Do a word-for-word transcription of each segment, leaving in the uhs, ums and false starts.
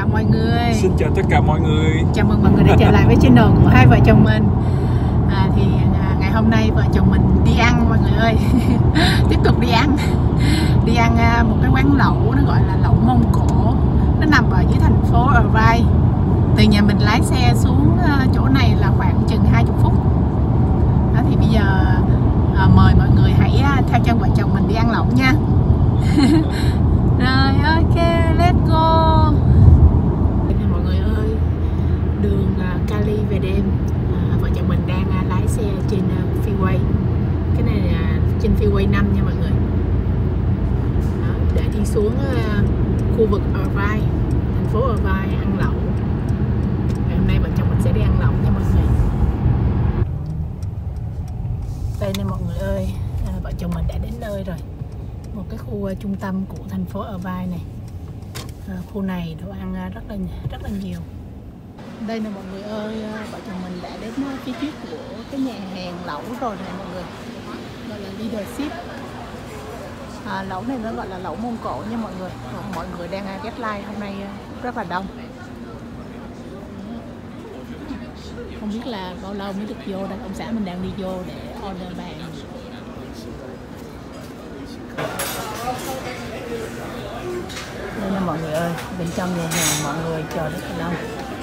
chào mọi người. Xin chào tất cả mọi người. Chào mừng mọi người đã trở lại với channel của hai vợ chồng mình. à, Thì à, ngày hôm nay vợ chồng mình đi ăn mọi người ơi. Tiếp tục đi ăn. Đi ăn à, một cái quán lẩu, nó gọi là lẩu Mông Cổ. Nó nằm ở dưới thành phố Irvine. Từ nhà mình lái xe xuống à, chỗ này là khoảng chừng hai mươi phút. Đó, thì bây giờ à, mời mọi người hãy à, theo chân vợ chồng mình đi ăn lẩu nha. Rồi ok, let's go. Mọi người ơi, đường uh, Cali về đêm, uh, vợ chồng mình đang uh, lái xe trên uh, freeway. Cái này là trên freeway năm nha mọi người. Đó, để đi xuống uh, khu vực Irvine, thành phố Irvine ăn lẩu. Ngày hôm nay vợ chồng mình sẽ đi ăn lẩu nha mọi người. Đây nè mọi người ơi, uh, vợ chồng mình đã đến nơi rồi. Một cái khu uh, trung tâm của thành phố Irvine này. À, khu này đồ ăn rất là rất là nhiều. Đây nè mọi người ơi, vợ chồng mình đã đến phía trước của cái nhà hàng lẩu rồi nè mọi người, gọi là Leadership. À, lẩu này nó gọi là lẩu Mông Cổ nha mọi người. Mọi người đang get like hôm nay rất là đông. Không biết là bao lâu mới được vô đây. Ông xã mình đang đi vô để order bàn. Đây là mọi người ơi, bên trong nhà hàng mọi người chờ rất là lâu.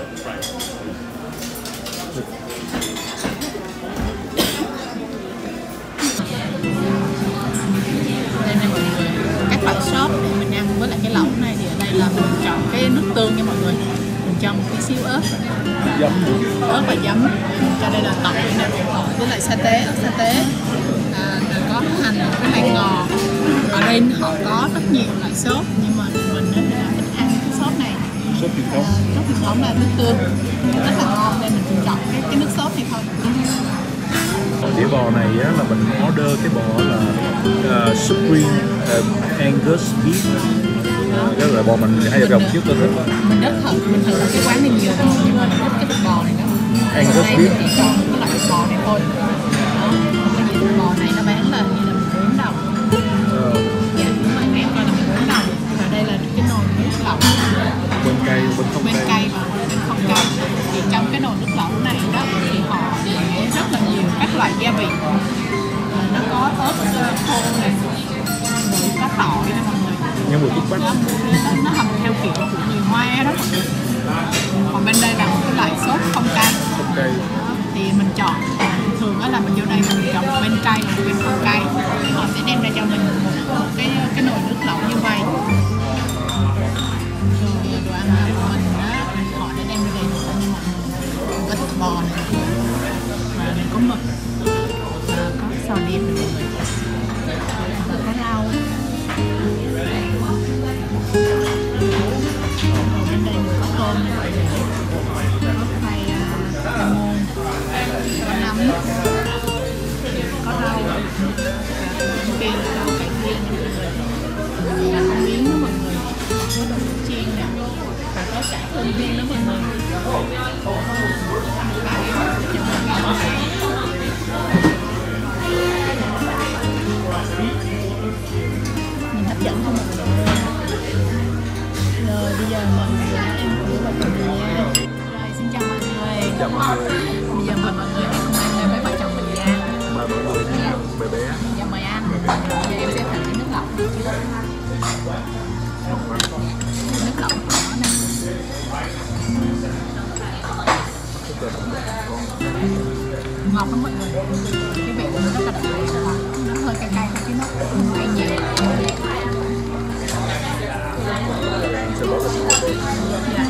Đây này mọi người, các loại sốt để mình ăn với lại cái lẩu này thì ở đây là mình chọn cái nước tương nha mọi người. Mình cho một tí xíu ớt, ớt và giấm. Cho đây là tỏi nè, với lại sa tế, ớt sa tế. À, có hành với lại ngò. Ở đây họ có rất nhiều loại sốt, nhưng mà mình thì là thích ăn cái sốt này. Sốt truyền thống. À, sốt truyền thống là nước tương, rất là ngon nên mình chỉ chọn cái, cái nước sốt này thôi. Đĩa bò này á, là mình order cái bò là uh, Supreme uh, Angus Beef. Cái loại bò mình hay gặp trước tôi thích. Mình rất thử, mình thử ở cái quán này nhiều rồi, nhưng mà mình thích cái thịt bò này nữa. Angus Beef. Chỉ chọn cái loại thịt bò này thôi. Đó, cái thịt bò này nó bán là như là bốn đồng. Dạ, đúng rồi, em coi là bốn đồng. Và đây là cái nồi nước lẩu. Bên cay, bên không bên cay. cay và bên không cay. Thì trong cái nồi nước lẩu này đó thì họ để rất là nhiều các loại gia vị. À, nó có ớt khô này, rồi có tỏi nè mọi người. Nhưng mà thuốc bắc. Nó, nó, nó hầm theo kiểu của người Hoa đó mọi người. Còn bên đây là một cái loại sốt không cay. Không cay. Đó, thì mình chọn, thường đó là mình vô đây mình chọn một bên cay, một bên không cay. Thì họ sẽ đem ra cho mình một, một cái cái nồi nước lẩu như vậy. Rồi đồ ăn của mình đó, họ đã đem ra đây nữa như mọi người. Có thịt bò này, và đây có mực, và có sò điệp này mọi người, và có rau. Rồi bên đây mình có tôm này mọi người, có khoai môn, có nấm, có rau, và bên kia là rau cải viên mọi người, và có miếng đó mọi người, có đậu chiên nè, và có cả tôm viên đó mọi người. Mình hấp dẫn không mọi người. Rồi bây giờ mọi người em cũng vào chồng mình nha. Rồi xin chào mọi người. Chào mọi người. Bây giờ mời mọi người cùng ăn với vợ chồng mình nha. Mời mọi người nha, bé bé. Dạ mời ăn. Giờ em sẽ thử cái nước lẩu này trước. Nước lẩu của nó nè. Ngọt lắm mọi người. Cái vị của nó rất là đặc biệt. Nó hơi cay cay chứ nó không cay nhiều. Sẽ bỏ cái bò đây. Dạ.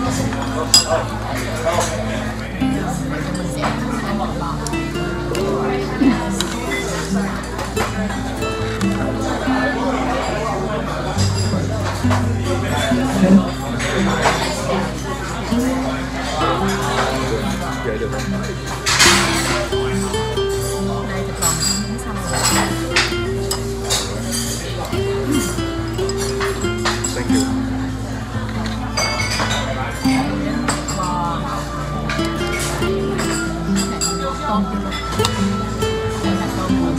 Mình sẽ ăn một bò. Vậy được không? Đây thịt bò mình xong rồi. Thank you. Bò. Tôm chưa luôn. Đây là tôm luôn.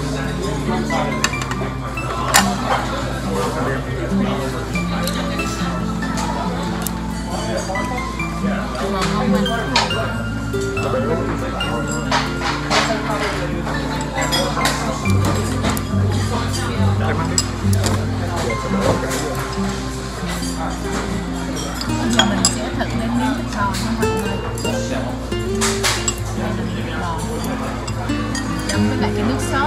Ngon không anh? Bây giờ mình sẽ thử lên miếng thịt bò nha mọi người. Chấm với lại cái nước sốt.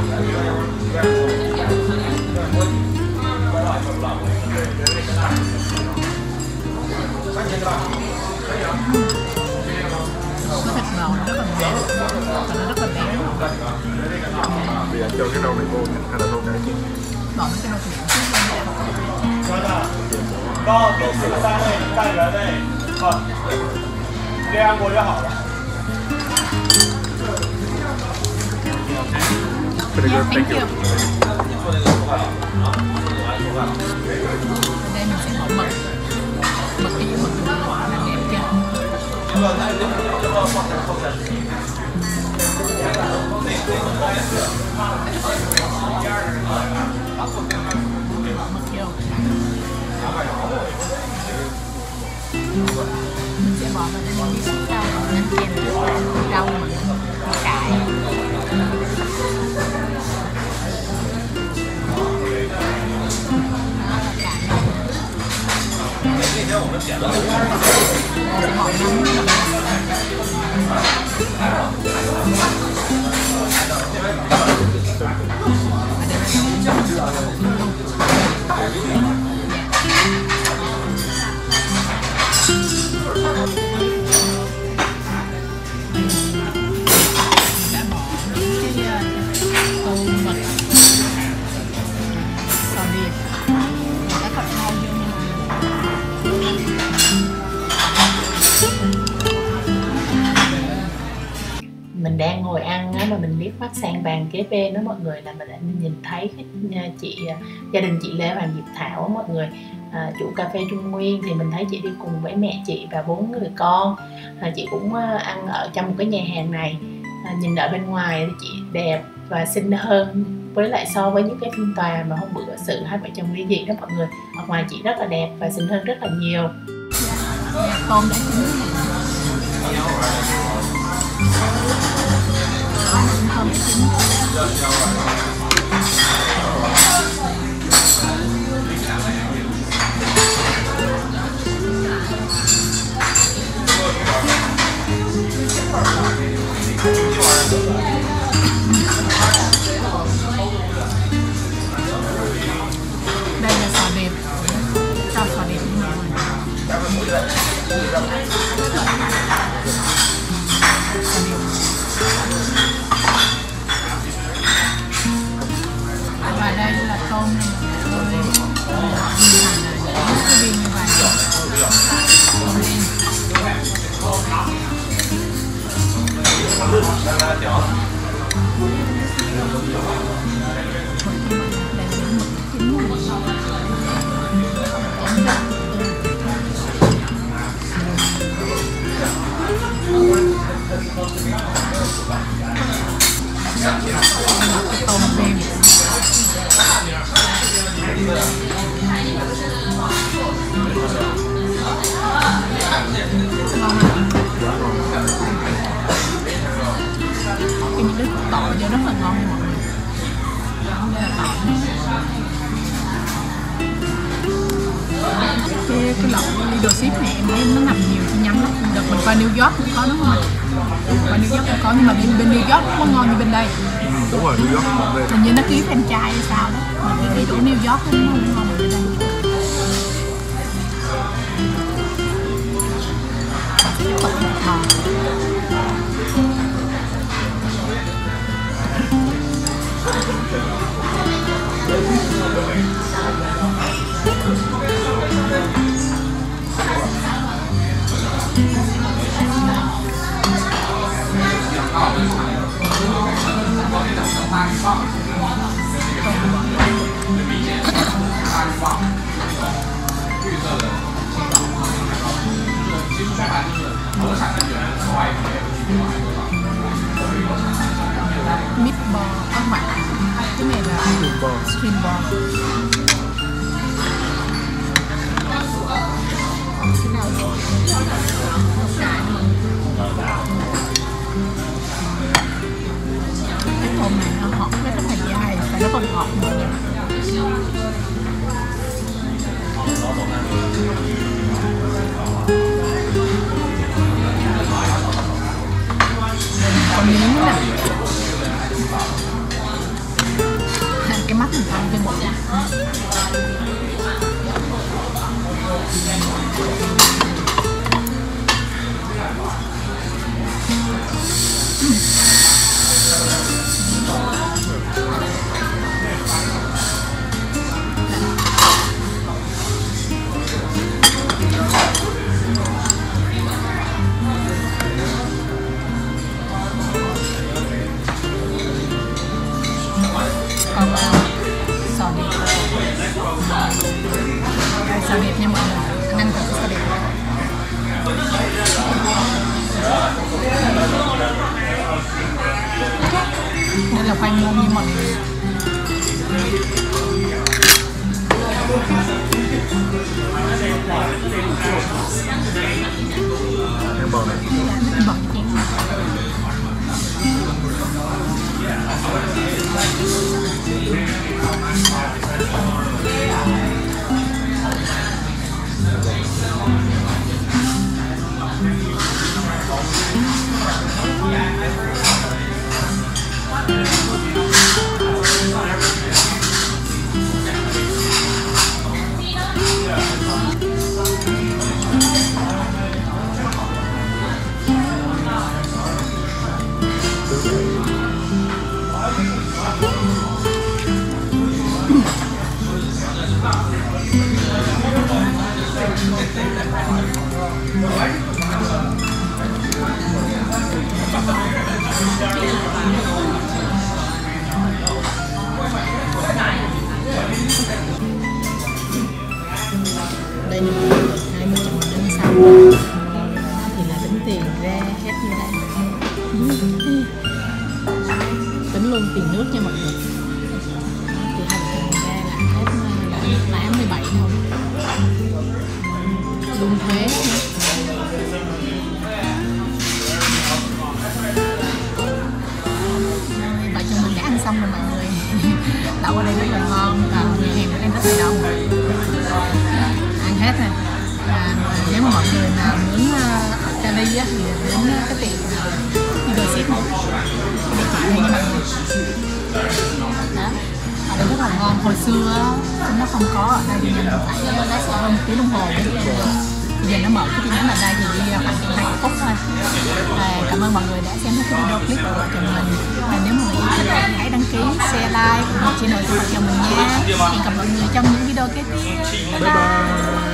Cái thịt bò nó rất là béo và nó rất là béo. Thì anh cho cái rau này vô hay là rau cải chiên? Bỏ mấy cái rau cải chiên vô. 到第十三位单元内，好，这样过就好了。 Pretty good, thank you. Ở đây mình sẽ bỏ mực. Mực cái mực là đẹp chưa? Mình sẽ bỏ vào đây một tí sốt rau ăn kèm với rau mực, cải. Mình sẽ bỏ nấm vào. Đã bỏ cái tô mực, sò điệp, đã cắt rau vô nha mọi người. Mình đang ngồi ăn á, mà mình liếc mắt sang bàn kế bên đó mọi người, là mình đã nhìn thấy cái chị gia đình chị Lê Hoàng Diệp Thảo á mọi người, à, chủ cà phê Trung Nguyên. Thì mình thấy chị đi cùng với mẹ chị và bốn người con. À, chị cũng ăn ở trong một cái nhà hàng này. À, nhìn ở bên ngoài thì chị đẹp và xinh hơn với lại so với những cái phiên tòa mà hôm bữa sự hai vợ chồng ly dị đó mọi người. Ở ngoài chị rất là đẹp và xinh hơn rất là nhiều. Dạ, tôm đã chín rồi. Tôm đã chín. Đây là sò điệp, cho sò điệp như mọi người. Và đây là tôm này mọi người, cái viên như vậy, tôm đen. Tôm đen. Cái những cái tỏi vô rất là ngon nha mọi người. Đây là tỏi. Cái cái lẩu leadership này em thấy nó nằm nhiều chi nhánh lắm. Đợt mình qua New York cũng có đúng không ạ? Qua New York cũng có, nhưng mà bên, bên New York không có ngon như bên đây. Đúng rồi, New York ngon đây. Hình như nó ký franchise hay sao đó. Mà cái cái chỗ New York nó không ngon như bên đây. Tỏi bò. ball. String ball. Cái nào vậy? Cái tôm này nó ngọt, nó rất là dài và nó còn ngọt nữa. Còn miếng nè, cái mắt mình ăn trên một cái. Sò điệp, đây sò điệp nha mọi người, anh ăn thử sò điệp. Đây là khoai môn nha mọi người. Em bò này. Bò chén. Đây là hai mươi triệu năm sau thì là tính tiền ra hết như thế này. Tính luôn tiền nước nha mọi người. Thì hai triệu ra là hết là tám mươi bảy thôi. Luôn thuế nữa. Vợ chồng mình đã ăn xong rồi mọi người. Đậu ở đây rất là ngon, nhà hàng của em rất là đông. Ăn hết rồi. À, nếu mà mọi người nào muốn ở Cali á thì đến cái tiệm Leadership này, địa chỉ đây nha mọi người. Đó, ở đây rất là ngon. Hồi xưa á, nó không có ở đây thì mình phải lái xe hơn một tiếng đồng hồ. Bây giờ nó mở cái chi nhánh ở đây thì đi khoảng hai phút thôi. À, cảm ơn mọi người đã xem hết cái video clip của vợ chồng mình. À, nếu mọi người yêu thích thì hãy đăng ký, share, like ủng hộ channel của vợ chồng mình nha. Hẹn gặp mọi người trong những video kế tiếp. Bye bye.